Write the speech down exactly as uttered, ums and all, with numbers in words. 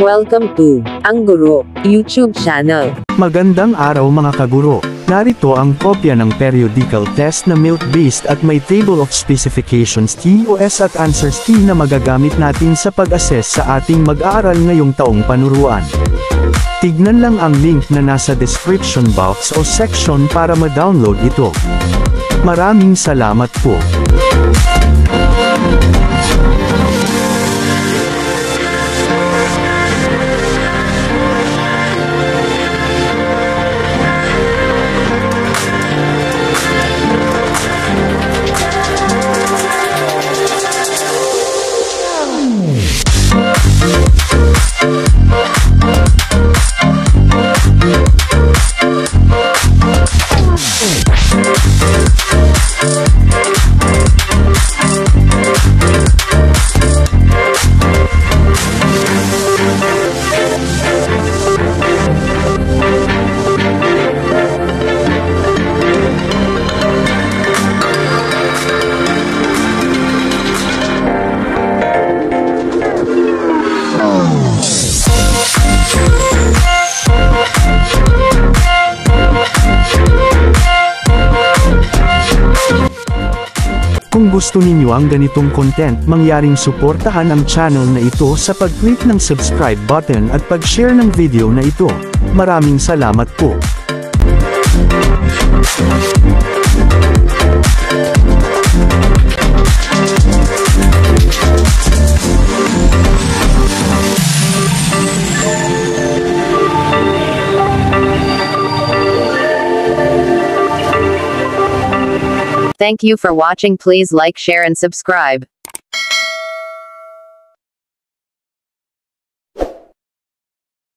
Welcome to Ang Guro YouTube channel. Magandang araw mga kaguro. Narito ang kopya ng periodical test na M E L C-based at may table of specifications T O S at answers T na magagamit natin sa pag-assess sa ating mag-aaral ngayong taong panuruan. Tignan lang ang link na nasa description box o section para ma-download ito. Maraming salamat po. Kung gusto ninyo ang ganitong content, mangyaring suportahan ang channel na ito sa pag-click ng subscribe button at pag-share ng video na ito. Maraming salamat po. Thank you for watching. Please like, share and subscribe.